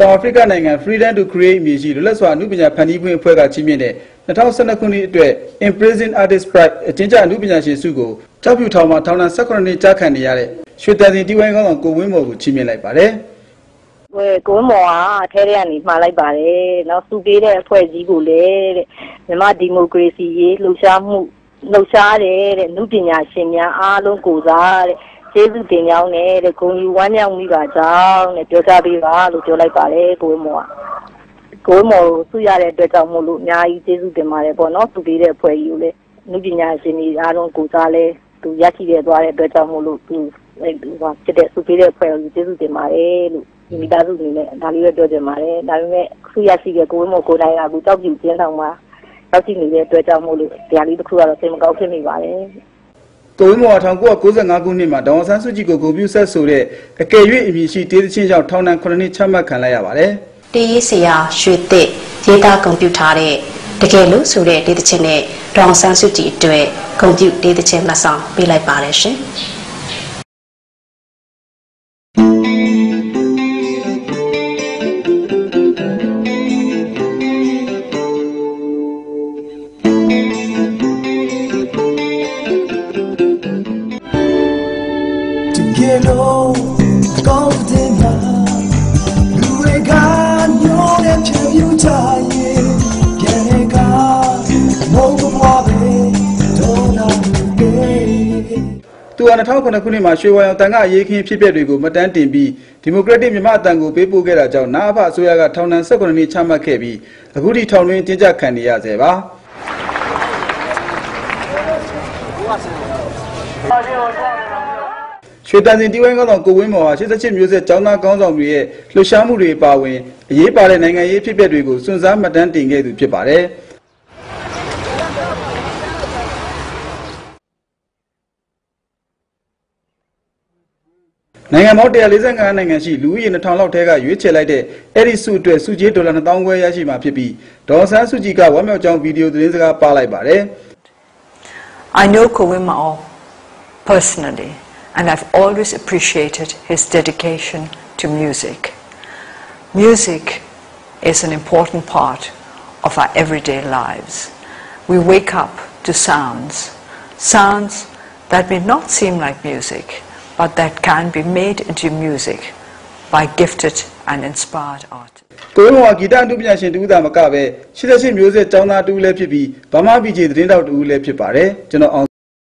South Africaနိုင်ငံ Freedom to Create မြေရှိလွတ်လပ်စွာအမှုပညာဖန်တီးခွင့်အဖွဲ့ကချီးမြှင့်တဲ့2012ခုနှစ်အတွက် Imprison Artist Prize အကျဉ်းချအမှုပညာရှင်ဆုကိုကြောက်ဖြူထောင်မှာထောင်ဒဏ်18နှစ်ကြာခံနေရတဲ့ရွှေတန်စင်တီဝိုင်းကောင်းဆောင်ကိုဝင်းမော်ကိုချီးမြှင့်လိုက်ပါတယ်။ကိုဝင်းမော်ကအထဲထဲကနေမှားလိုက်ပါတယ်။နောက်စုပေးတဲ့အဖွဲ့ကြီးကိုလည်းတဲ့မြန်မာဒီမိုကရေစီရေးလှုပ်ရှားတယ်တဲ့နုပညာရှင်များအားလုံးကိုစားတဲ့ကျေးဇူးတင်ကြောင်းနဲ့တဲ့ဂုဏ်ယူဝမ်းမြောက်မိပါကြောင်းနဲ့ပြောကြားပေးပါလို့ပြောလိုက်ပါတယ်ကိုဝင်းမော်ကကိုဝင်းမော်ဆုရတဲ့အတွက်ကြောင့်မို့လို့အများကြီးကျေးဇူးတင်ပါတယ်ပေါ့နော်သူပေးတဲ့အဖွဲ့ကြီးကိုလည်းနုပညာရှင်တွေအားလုံးကိုစားလဲသူရရှိခဲ့သွားတဲ့အတွက်ကြောင့်မို့လို့သူဖြစ်တဲ့ဆုပေးတဲ့အဖွဲ့ကိုကျေးဇူးတင်ပါတယ်လို့ဒီမိသားစုတွေနဲ့ဒါလေးပဲပြောချင်ပါတယ်ဒါပေမဲ့ဆုရရှိတဲ့ကိုဝင်းမော်ကိုတိုင်ကအခုတောက်ပြူကျင်းဆောင်မှာရောက်ရှိနေတဲ့အတွက်ကြောင့်မို့လို့တရားလေးတစ်ခုကတော့စိတ်မကောင်းဖြစ်နေပါတယ်ကိုဝင်းမော်1995ခုနှစ်မှာဒေါ်အောင်ဆန်းစုကြည်ကိုဂုဏ်ပြုဆက်ဆိုတဲ့အကယ်၍အမည်ရှိတေးသချင်းကြောင့်ထောင်ဒဏ်9နှစ်ချမှတ်ခံလိုက်ရပါတယ်။တေးဆရာရွှေသစ်ရေးသားဂုဏ်ပြုထားတဲ့တကယ်လို့ဆိုတဲ့တေးသချင်းနဲ့ဒေါ်အောင်ဆန်းစုကြည်အတွက်ဂုဏ်ပြုတေးသချင်းမှတ်ဆောင်ပေးလိုက်ပါတယ်ရှင်။ Hello, golden blue gun, you're the champion. Canega, no problem, don't know. သူက2009ခုနှစ်မှာရွှေဝါရောင်တန်ခါရေးခင်းဖြစ်ပျက်တွေကိုမတန်းတင်ပြီးဒီမိုကရက်တစ်မြန်မာအတန်ကိုပေးပို့ခဲ့တာကြောင့်နာအဖအစိုးရကထောင်ဒဏ်18နှစ်ချမှတ်ခဲ့ပြီးအခုထိထောင်တွင်းတင်ကြခံနေရဆဲပါရွှေတန်စင်တီဝိုင်းကောင်းဆောင်ကိုဝင်းမော်ဟာ88မျိုးဆက်ကျောင်းသားကောင်းဆောင်တွေရဲ့လှုပ်ရှားမှုတွေပါဝင်အရေးပါတဲ့နိုင်ငံရေးဖြစ်ပျက်တွေကိုစွန့်စားမှတ်တမ်းတင်ခဲ့သူဖြစ်ပါတယ်နိုင်ငံပေါင်း145နိုင်ငံရှိလူဦးရေ2000လောက်ထဲကရွေးချယ်လိုက်တဲ့အဲ့ဒီစုအတွက်စုကြေးဒေါ်လာ2000ခွဲရရှိမှာဖြစ်ပြီးဒေါ်ဆန်းစုကြည်ကဝမ်းမြောက်ကြောင်းဗီဒီယိုသတင်းစကားပါလိုက်ပါတယ် I know Kowima personally and I've always appreciated his dedication to music. Music is an important part of our everyday lives. We wake up to sounds that may not seem like music, but that can be made into music by gifted and inspired artists. ကိုဝင်းမော်ဂီတအမှုပညာရှင်တူသာမကပဲ88မျိုးဆက်ကျောင်းသားတူလည်းဖြစ်ပြီးဗမာပြည်ကြီးသတင်းတောက်တူလည်းဖြစ်ပါတယ်ကျွန်တော်